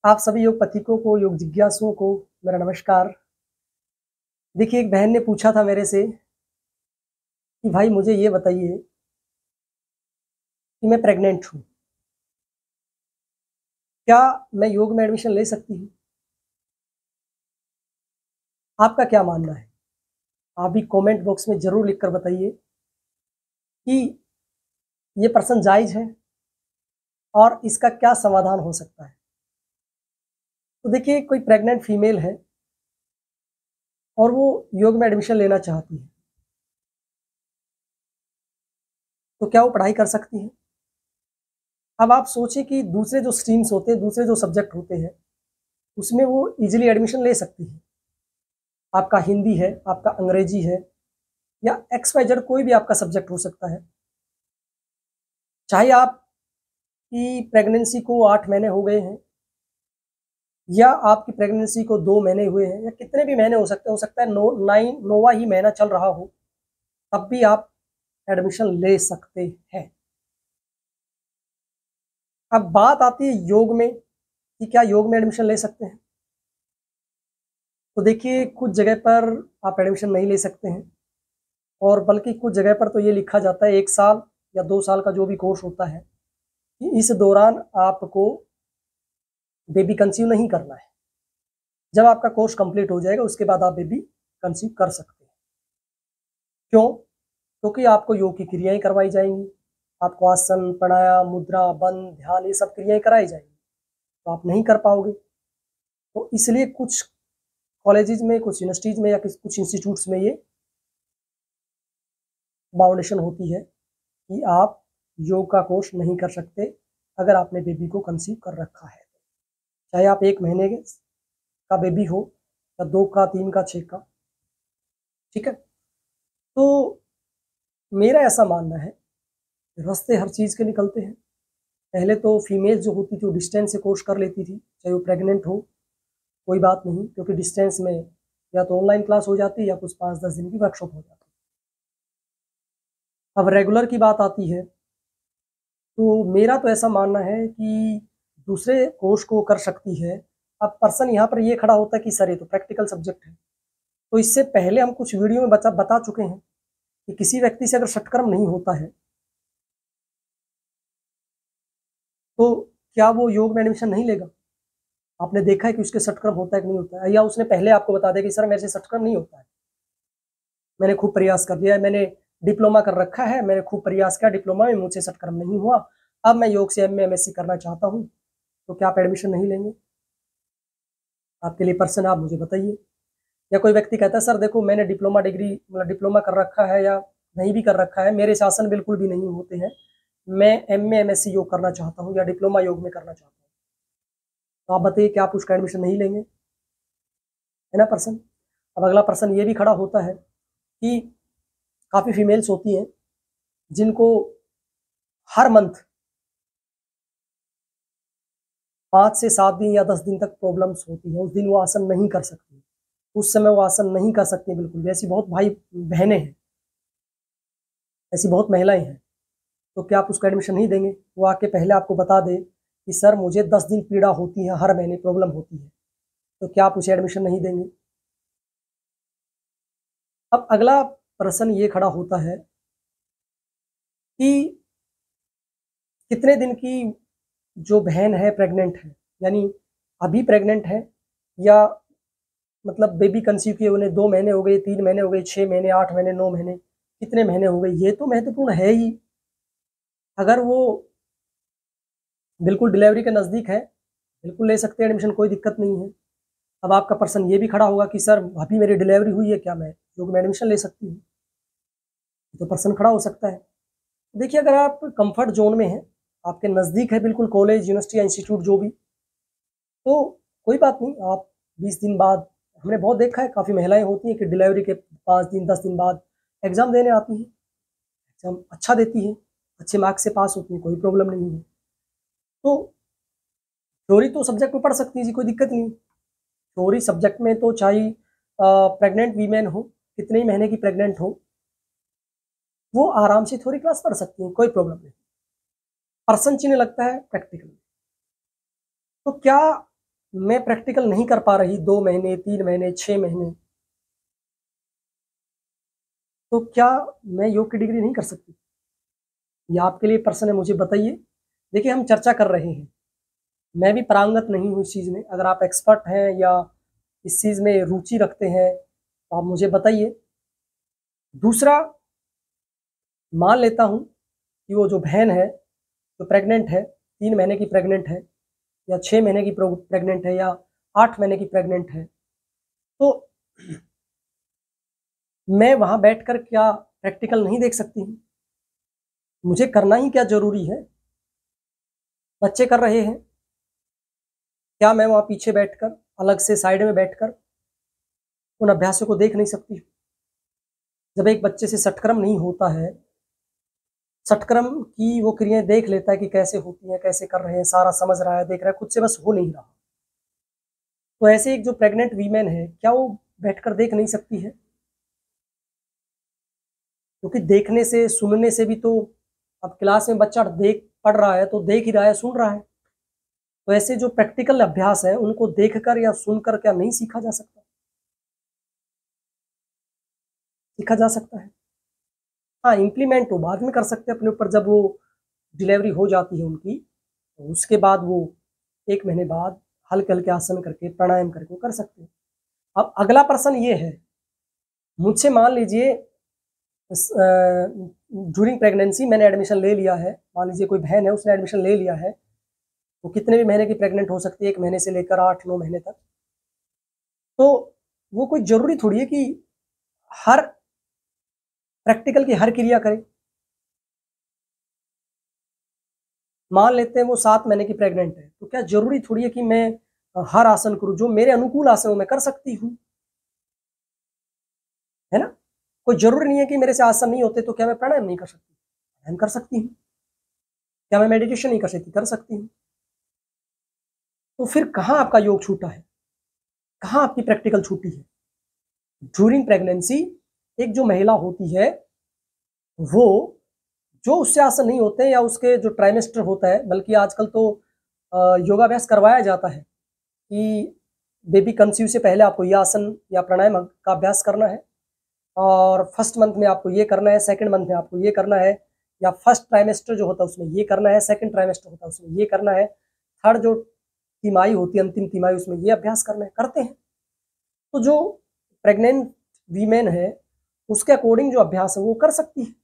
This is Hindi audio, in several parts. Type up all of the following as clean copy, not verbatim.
आप सभी योग पथिकों को, योग जिज्ञासुओं को मेरा नमस्कार। देखिए, एक बहन ने पूछा था मेरे से कि भाई मुझे ये बताइए कि मैं प्रेग्नेंट हूँ, क्या मैं योग में एडमिशन ले सकती हूँ? आपका क्या मानना है? आप भी कमेंट बॉक्स में ज़रूर लिखकर बताइए कि ये प्रश्न जायज़ है और इसका क्या समाधान हो सकता है। तो देखिए, कोई प्रेग्नेंट फीमेल है और वो योग में एडमिशन लेना चाहती है, तो क्या वो पढ़ाई कर सकती है? अब आप सोचिए कि दूसरे जो स्ट्रीम्स होते हैं, दूसरे जो सब्जेक्ट होते हैं, उसमें वो ईज़िली एडमिशन ले सकती है। आपका हिंदी है, आपका अंग्रेजी है या एक्स वाई जेड कोई भी आपका सब्जेक्ट हो सकता है। चाहे आपकी प्रेगनेंसी को 8 महीने हो गए हैं या आपकी प्रेगनेंसी को 2 महीने हुए हैं या कितने भी महीने हो सकता है 9वां ही महीना चल रहा हो, तब भी आप एडमिशन ले सकते हैं। अब बात आती है योग में कि क्या योग में एडमिशन ले सकते हैं? तो देखिए, कुछ जगह पर आप एडमिशन नहीं ले सकते हैं और बल्कि कुछ जगह पर तो ये लिखा जाता है 1 साल या 2 साल का जो भी कोर्स होता है कि इस दौरान आपको बेबी कंसीव नहीं करना है। जब आपका कोर्स कंप्लीट हो जाएगा उसके बाद आप बेबी कंसीव कर सकते हैं। क्यों? क्योंकि आपको योग की क्रियाएँ करवाई जाएँगी, आपको आसन, प्राणायाम, मुद्रा, बंध, ध्यान ये सब क्रियाएँ कराई जाएँगी, तो आप नहीं कर पाओगे। तो इसलिए कुछ कॉलेजेस में, कुछ यूनिवर्सिटीज़ में या कुछ इंस्टीट्यूट्स में ये बाउंडेशन होती है कि आप योग का कोर्स नहीं कर सकते अगर आपने बेबी को कंसीव कर रखा है। चाहे आप 1 महीने का बेबी हो या 2 का, 3 का, 6 का, ठीक है? तो मेरा ऐसा मानना है, रास्ते हर चीज़ के निकलते हैं। पहले तो फीमेल जो होती थी वो डिस्टेंस से कोर्स कर लेती थी, चाहे वो प्रेग्नेंट हो, कोई बात नहीं, क्योंकि डिस्टेंस में या तो ऑनलाइन क्लास हो जाती है या कुछ 5-10 दिन की वर्कशॉप हो जाती है। अब रेगुलर की बात आती है, तो मेरा तो ऐसा मानना है कि दूसरे कोर्स को कर सकती है। अब पर्सन यहाँ पर ये खड़ा होता है कि सर ये तो प्रैक्टिकल सब्जेक्ट है। तो इससे पहले हम कुछ वीडियो में बता चुके हैं कि किसी व्यक्ति से अगर षटकर्म नहीं होता है, तो क्या वो योग में एडमिशन नहीं लेगा? आपने देखा है कि उसके षटकर्म होता है कि नहीं होता है, या उसने पहले आपको बता दिया कि सर मेरे से षटकर्म नहीं होता है, मैंने खूब प्रयास कर लिया है, मैंने डिप्लोमा कर रखा है, मैंने खूब प्रयास किया, डिप्लोमा में मुझसे षटकर्म नहीं हुआ, अब मैं योग से एमए एमएससी करना चाहता हूँ, तो क्या आप एडमिशन नहीं लेंगे? आपके लिए पर्सन आप मुझे बताइए। या कोई व्यक्ति कहता है सर देखो मैंने डिप्लोमा डिग्री मतलब डिप्लोमा कर रखा है या नहीं भी कर रखा है, मेरे शासन बिल्कुल भी नहीं होते हैं, मैं एमए एमएससी योग करना चाहता हूँ या डिप्लोमा योग में करना चाहता हूँ, तो आप बताइए क्या आप उसका एडमिशन नहीं लेंगे? है ना पर्सन। अब अगला पर्सन ये भी खड़ा होता है कि काफ़ी फीमेल्स होती हैं जिनको हर मंथ 5 से 7 दिन या 10 दिन तक प्रॉब्लम्स होती हैं, उस दिन वो आसन नहीं कर सकती, उस समय वो आसन नहीं कर सकती बिल्कुल भी। ऐसी बहुत भाई बहनें हैं, ऐसी बहुत महिलाएं हैं, तो क्या आप उसको एडमिशन नहीं देंगे? वो आके पहले आपको बता दे कि सर मुझे 10 दिन पीड़ा होती है, हर महीने प्रॉब्लम होती है, तो क्या आप उसे एडमिशन नहीं देंगे? अब अगला प्रश्न ये खड़ा होता है कि कितने दिन की जो बहन है प्रेग्नेंट है, यानी अभी प्रेग्नेंट है या मतलब बेबी कंसीव किए उन्हें 2 महीने हो गए, 3 महीने हो गए, 6 महीने, 8 महीने, 9 महीने, कितने महीने हो गए, ये तो महत्वपूर्ण है ही। अगर वो बिल्कुल डिलीवरी के नज़दीक है, बिल्कुल ले सकते हैं एडमिशन, कोई दिक्कत नहीं है। अब आपका पर्सन ये भी खड़ा होगा कि सर अभी मेरी डिलीवरी हुई है, क्या मैं योग में एडमिशन ले सकती हूँ? तो पर्सन खड़ा हो सकता है। देखिए, अगर आप कंफर्ट जोन में हैं, आपके नज़दीक है बिल्कुल कॉलेज, यूनिवर्सिटी या इंस्टीट्यूट जो भी, तो कोई बात नहीं, आप 20 दिन बाद, हमने बहुत देखा है काफ़ी महिलाएँ होती हैं कि डिलीवरी के 5 दिन, 10 दिन बाद एग्ज़ाम देने आती हैं, एग्ज़ाम अच्छा देती हैं, अच्छे मार्क्स से पास होती हैं, कोई प्रॉब्लम नहीं है। तो थ्योरी तो सब्जेक्ट में पढ़ सकती हैं जी, कोई दिक्कत नहीं। थ्योरी सब्जेक्ट में तो चाहे प्रेग्नेंट वीमेन हो, कितने ही महीने की प्रेग्नेंट हो, वो आराम से थ्योरी क्लास पढ़ सकती हैं, कोई प्रॉब्लम नहीं। पर्सन चिन्ह लगता है प्रैक्टिकल में। तो क्या मैं प्रैक्टिकल नहीं कर पा रही 2 महीने, 3 महीने, 6 महीने, तो क्या मैं योग की डिग्री नहीं कर सकती? ये आपके लिए प्रश्न है, मुझे बताइए। देखिए, हम चर्चा कर रहे हैं, मैं भी पारंगत नहीं हूँ इस चीज़ में। अगर आप एक्सपर्ट हैं या इस चीज़ में रुचि रखते हैं तो आप मुझे बताइए। दूसरा, मान लेता हूँ कि वो जो बहन है, जो प्रेग्नेंट है, 3 महीने की प्रेग्नेंट है या 6 महीने की प्रेग्नेंट है या 8 महीने की प्रेग्नेंट है, तो मैं वहाँ बैठकर क्या प्रैक्टिकल नहीं देख सकती हूँ? मुझे करना ही क्या ज़रूरी है? बच्चे कर रहे हैं, क्या मैं वहाँ पीछे बैठकर, अलग से साइड में बैठकर उन अभ्यासों को देख नहीं सकती? जब एक बच्चे से षटक्रम नहीं होता है, षटक्रम की वो क्रियाएं देख लेता है कि कैसे होती हैं, कैसे कर रहे हैं, सारा समझ रहा है, देख रहा है, खुद से बस हो नहीं रहा। तो ऐसे एक जो प्रेग्नेंट वीमेन है, क्या वो बैठकर देख नहीं सकती है? क्योंकि देखने से, सुनने से भी तो, अब क्लास में बच्चा देख पढ़ रहा है तो देख ही रहा है, सुन रहा है। तो ऐसे जो प्रैक्टिकल अभ्यास है उनको देखकर या सुनकर क्या नहीं सीखा जा सकता? सीखा जा सकता है। हाँ, इम्प्लीमेंट वो बाद में कर सकते हैं अपने ऊपर, जब वो डिलीवरी हो जाती है उनकी, तो उसके बाद वो 1 महीने बाद हल्के-हल्के आसन करके, प्राणायाम करके वो कर सकते हैं। अब अगला प्रश्न ये है, मुझसे मान लीजिए ड्यूरिंग प्रेगनेंसी मैंने एडमिशन ले लिया है, मान लीजिए कोई बहन है उसने एडमिशन ले लिया है, वो कितने भी महीने की प्रेग्नेंट हो सकती है, 1 महीने से लेकर 8-9 महीने तक। तो वो कोई ज़रूरी थोड़ी है कि हर प्रैक्टिकल की हर क्रिया करे। मान लेते हैं वो 7 महीने की प्रेग्नेंट है, तो क्या ज़रूरी थोड़ी है कि मैं हर आसन करूँ? जो मेरे अनुकूल आसन हो मैं कर सकती हूँ, है ना? कोई ज़रूरी नहीं है कि मेरे से आसन नहीं होते तो क्या मैं प्राणायाम नहीं कर सकती? प्राणायाम कर सकती हूँ। क्या मैं मेडिटेशन नहीं कर सकती? कर सकती हूँ। तो फिर कहाँ आपका योग छूटा है? कहाँ आपकी प्रैक्टिकल छूटी है? ड्यूरिंग प्रेगनेंसी एक जो महिला होती है, वो जो उससे आसन नहीं होते हैं या उसके जो ट्राइमेस्टर होता है, बल्कि आजकल तो योगाभ्यास करवाया जाता है कि बेबी कंसीव से पहले आपको ये आसन या प्राणायाम का अभ्यास करना है, और फर्स्ट मंथ में आपको ये करना है, सेकंड मंथ में आपको ये करना है, या फर्स्ट ट्राइमेस्टर जो होता है उसमें ये करना है, सेकंड ट्राइमेस्टर होता है उसमें ये करना है, थर्ड जो तिमाही होती है, अंतिम तिमाही, उसमें ये अभ्यास करना है, करते हैं। तो जो प्रेग्नेंट वीमेन है उसके अकॉर्डिंग जो अभ्यास है वो कर सकती है,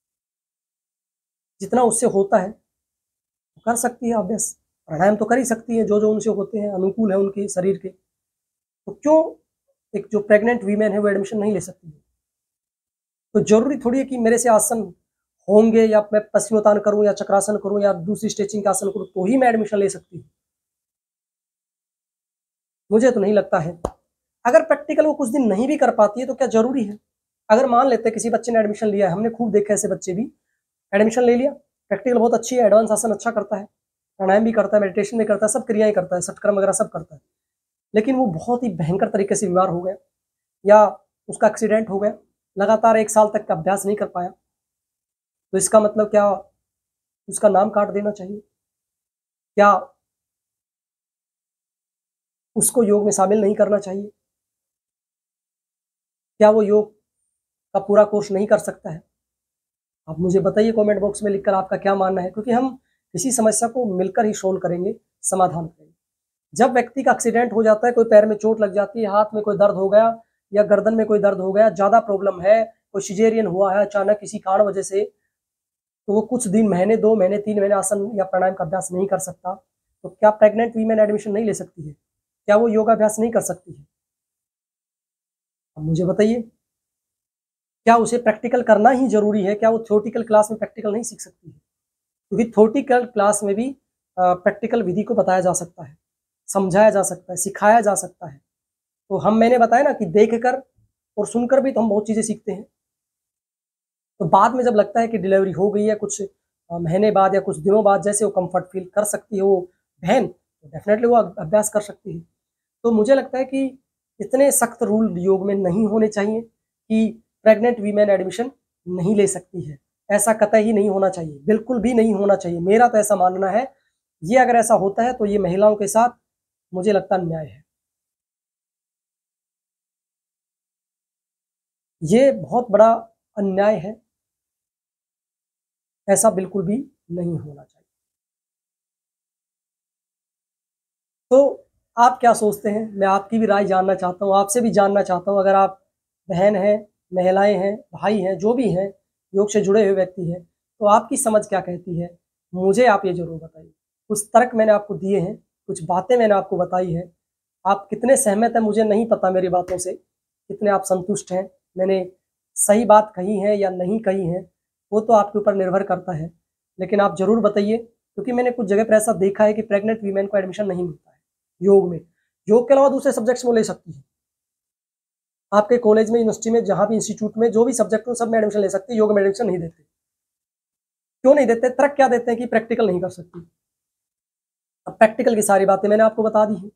जितना उससे होता है वो कर सकती है अभ्यास। प्राणायाम तो कर ही सकती है, जो जो उनसे होते हैं, अनुकूल है उनके शरीर के। तो क्यों एक जो प्रेग्नेंट वीमेन है वो एडमिशन नहीं ले सकती है? तो जरूरी थोड़ी है कि मेरे से आसन होंगे या मैं पश्चिमोत्तान करूं या चक्रासन करूं या दूसरी स्ट्रेचिंग का आसन करूं तो ही मैं एडमिशन ले सकती हूँ? मुझे तो नहीं लगता है। अगर प्रैक्टिकल वो कुछ दिन नहीं भी कर पाती है तो क्या जरूरी है? अगर मान लेते हैं किसी बच्चे ने एडमिशन लिया है, हमने खूब देखा ऐसे बच्चे भी, एडमिशन ले लिया, प्रैक्टिकल बहुत अच्छी है, एडवांस आसन अच्छा करता है, प्राणायाम भी करता है, मेडिटेशन भी करता है, सब क्रियाएं करता है, षटक्रम वगैरह सब करता है, लेकिन वो बहुत ही भयंकर तरीके से बीमार हो गया या उसका एक्सीडेंट हो गया, लगातार 1 साल तक का अभ्यास नहीं कर पाया, तो इसका मतलब क्या उसका नाम काट देना चाहिए? क्या उसको योग में शामिल नहीं करना चाहिए? क्या वो योग का पूरा कोर्स नहीं कर सकता है? आप मुझे बताइए कमेंट बॉक्स में लिखकर आपका क्या मानना है, क्योंकि हम किसी समस्या को मिलकर ही सोल्व करेंगे, समाधान करेंगे। जब व्यक्ति का एक्सीडेंट हो जाता है, कोई पैर में चोट लग जाती है, हाथ में कोई दर्द हो गया या गर्दन में कोई दर्द हो गया, ज़्यादा प्रॉब्लम है, कोई सिजेरियन हुआ है अचानक किसी कारण वजह से, तो वो कुछ दिन, महीने, 2 महीने, 3 महीने आसन या प्राणायाम का अभ्यास नहीं कर सकता, तो क्या प्रेग्नेंट वीमेन एडमिशन नहीं ले सकती है? क्या वो योगाभ्यास नहीं कर सकती है? अब मुझे बताइए, क्या उसे प्रैक्टिकल करना ही ज़रूरी है? क्या वो थ्योरेटिकल क्लास में प्रैक्टिकल नहीं सीख सकती है? क्योंकि थ्योरेटिकल क्लास में भी प्रैक्टिकल विधि को बताया जा सकता है, समझाया जा सकता है, सिखाया जा सकता है। तो मैंने बताया ना कि देखकर और सुनकर भी तो हम बहुत चीज़ें सीखते हैं। तो बाद में जब लगता है कि डिलीवरी हो गई है, कुछ महीने बाद या कुछ दिनों बाद जैसे वो कम्फर्ट फील कर सकती है वो बहन, तो डेफ़िनेटली वो अभ्यास कर सकती है। तो मुझे लगता है कि इतने सख्त रूल योग में नहीं होने चाहिए कि प्रेग्नेंट वीमेन एडमिशन नहीं ले सकती है। ऐसा कतई ही नहीं होना चाहिए, बिल्कुल भी नहीं होना चाहिए। मेरा तो ऐसा मानना है, ये अगर ऐसा होता है तो ये महिलाओं के साथ मुझे लगता है अन्याय है। ये बहुत बड़ा अन्याय है, ऐसा बिल्कुल भी नहीं होना चाहिए। तो आप क्या सोचते हैं? मैं आपकी भी राय जानना चाहता हूँ, आपसे भी जानना चाहता हूँ। अगर आप बहन हैं, महिलाएं हैं, भाई हैं, जो भी हैं, योग से जुड़े हुए व्यक्ति हैं, तो आपकी समझ क्या कहती है, मुझे आप ये जरूर बताइए। कुछ तर्क मैंने आपको दिए हैं, कुछ बातें मैंने आपको बताई हैं, आप कितने सहमत हैं मुझे नहीं पता मेरी बातों से, कितने आप संतुष्ट हैं, मैंने सही बात कही है या नहीं कही है, वो तो आपके ऊपर निर्भर करता है। लेकिन आप जरूर बताइए, क्योंकि मैंने कुछ जगह पर ऐसा देखा है कि प्रेग्नेंट वीमेन को एडमिशन नहीं मिलता है योग में। योग के अलावा दूसरे सब्जेक्ट्स में ले सकती है, आपके कॉलेज में, यूनिवर्सिटी में, जहां भी इंस्टीट्यूट में जो भी सब्जेक्ट हो सब में एडमिशन ले सकती है, योग में एडमिशन नहीं देते। क्यों नहीं देते? तर्क क्या देते हैं कि प्रैक्टिकल नहीं कर सकती। अब प्रैक्टिकल की सारी बातें मैंने आपको बता दी है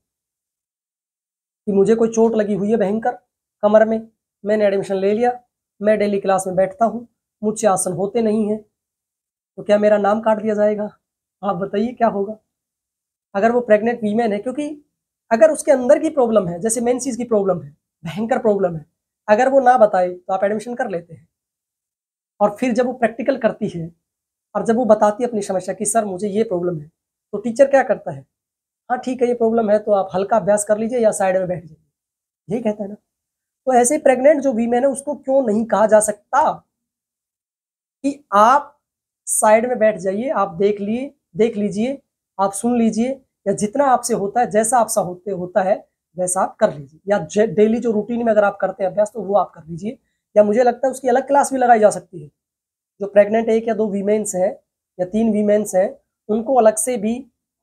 कि मुझे कोई चोट लगी हुई है भयंकर कमर में, मैंने एडमिशन ले लिया, मैं डेली क्लास में बैठता हूँ, मुझसे आसन होते नहीं है, तो क्या मेरा नाम काट दिया जाएगा? आप बताइए क्या होगा? अगर वो प्रेग्नेंट वीमेन है, क्योंकि अगर उसके अंदर की प्रॉब्लम है, जैसे मेंसेस की प्रॉब्लम है, भयंकर प्रॉब्लम है, अगर वो ना बताए तो आप एडमिशन कर लेते हैं। और फिर जब वो प्रैक्टिकल करती है और जब वो बताती है अपनी समस्या कि सर मुझे ये प्रॉब्लम है, तो टीचर क्या करता है? हाँ ठीक है, ये प्रॉब्लम है तो आप हल्का अभ्यास कर लीजिए या साइड में बैठ जाइए, यही कहता है ना। तो ऐसे प्रेग्नेंट जो वीमेन है उसको क्यों नहीं कहा जा सकता कि आप साइड में बैठ जाइए, आप देख लीजिए, आप सुन लीजिए, या जितना आपसे होता है, जैसा आपसे होता है वैसा आप कर लीजिए, या डेली जो रूटीन में अगर आप करते हैं अभ्यास तो वो आप कर लीजिए, या मुझे लगता है उसकी अलग क्लास भी लगाई जा सकती है। जो प्रेग्नेंट 1 या 2 वीमेन्स हैं या 3 वीमेन्स हैं, उनको अलग से भी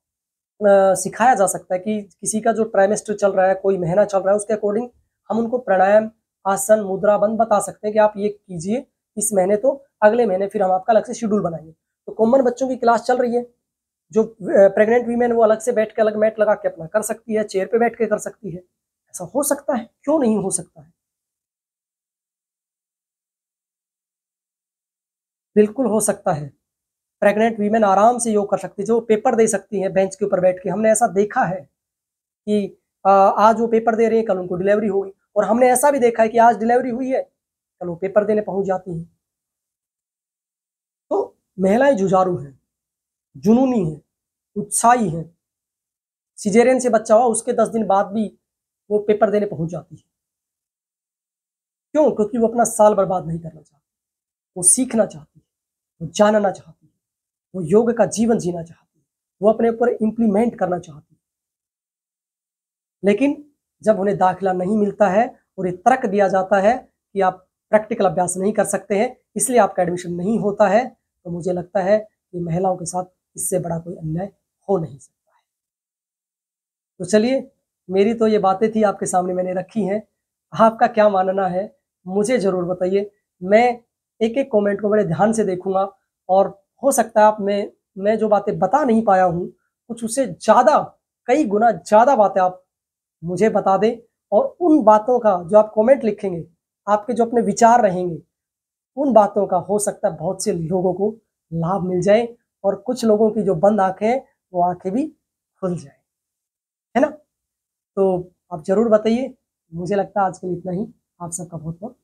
सिखाया जा सकता है कि किसी का जो ट्राइमेस्टर चल रहा है, कोई महीना चल रहा है, उसके अकॉर्डिंग हम उनको प्राणायाम, आसन, मुद्रा बंद बता सकते हैं कि आप ये कीजिए इस महीने, तो अगले महीने फिर हम आपका अलग से शेड्यूल बनाएंगे। तो कॉमन बच्चों की क्लास चल रही है, जो प्रेग्नेंट वीमेन वो अलग से बैठ के, अलग मैट लगा के अपना कर सकती है, चेयर पे बैठ के कर सकती है। ऐसा हो सकता है, क्यों नहीं हो सकता है? बिल्कुल हो सकता है। प्रेग्नेंट वीमेन आराम से योग कर सकती है, जो पेपर दे सकती हैं बेंच के ऊपर बैठ के। हमने ऐसा देखा है कि आज वो पेपर दे रही है, कल उनको डिलीवरी होगी, और हमने ऐसा भी देखा है कि आज डिलीवरी हुई है, कल वो पेपर देने पहुंच जाती हैं। तो महिलाएं जुझारू हैं, जुनूनी हैं, उत्साही हैं। सिजेरियन से बच्चा हुआ उसके 10 दिन बाद भी वो पेपर देने पहुंच जाती है। क्यों? क्योंकि वो अपना साल बर्बाद नहीं करना चाहती, वो सीखना चाहती है, वो जानना चाहती है, वो योग का जीवन जीना चाहती है, वो अपने ऊपर इम्प्लीमेंट करना चाहती है। लेकिन जब उन्हें दाखिला नहीं मिलता है और ये तर्क दिया जाता है कि आप प्रैक्टिकल अभ्यास नहीं कर सकते हैं, इसलिए आपका एडमिशन नहीं होता है, तो मुझे लगता है कि महिलाओं के साथ इससे बड़ा कोई अन्याय हो नहीं सकता है। तो चलिए, मेरी तो ये बातें थी आपके सामने मैंने रखी हैं। आपका क्या मानना है मुझे ज़रूर बताइए। मैं एक-एक कमेंट को बड़े ध्यान से देखूँगा, और हो सकता है आप मैं जो बातें बता नहीं पाया हूँ, कुछ उससे ज़्यादा, कई गुना ज़्यादा बातें आप मुझे बता दें, और उन बातों का जो आप कमेंट लिखेंगे, आपके जो अपने विचार रहेंगे, उन बातों का हो सकता है बहुत से लोगों को लाभ मिल जाए, और कुछ लोगों की जो बंद आँखें हैं, वो आँखें भी खुल जाएँ। है ना? तो आप ज़रूर बताइए। मुझे लगता है आज के लिए इतना ही। आप सबका बहुत-बहुत